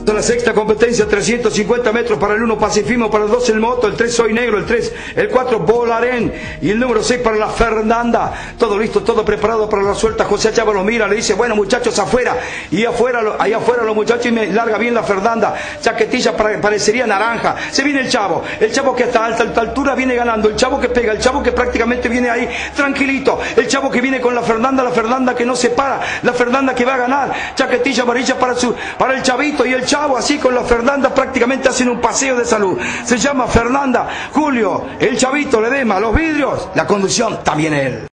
La sexta competencia, 350 metros para el 1 Pacifismo, para el 2 el Moto, el 3 Soy Negro, el 4 Volarén y el número 6 para la Fernanda. Todo listo, todo preparado para la suelta. José Chava lo mira, le dice, bueno muchachos, afuera. Y ahí afuera los muchachos, y me larga bien la Fernanda. Chaquetilla parecería naranja. Se viene el chavo que hasta alta altura viene ganando, el chavo que pega, el chavo que prácticamente viene ahí tranquilito, el chavo que viene con la Fernanda que no se para, la Fernanda que va a ganar. Chaquetilla amarilla para el chavito, y el chavo así con la Fernanda prácticamente hacen un paseo de salud. Se llama Fernanda, Julio, el chavito, Ledesma, los vidrios, la conducción también él.